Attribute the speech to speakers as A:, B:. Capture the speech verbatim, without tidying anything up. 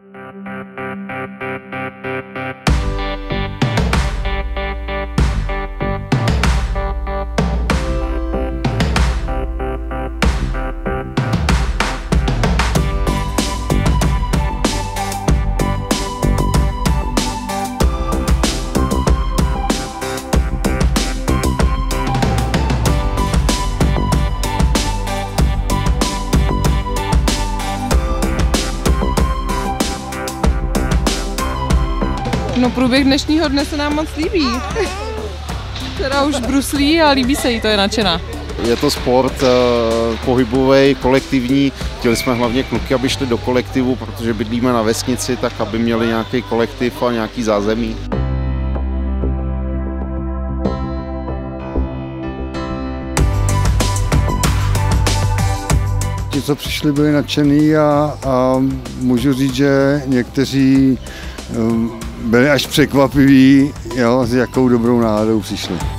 A: No, průběh dnešního dne se nám moc líbí. Která už bruslí a líbí se jí, to je nadšená.
B: Je to sport eh, pohybový, kolektivní. Chtěli jsme hlavně kluky, aby šli do kolektivu, protože bydlíme na vesnici, tak aby měli nějaký kolektiv a nějaký zázemí.
C: Ti, co přišli, byli nadšený a, a můžu říct, že někteří um, byli až překvapiví, jo, s jakou dobrou náladou přišli.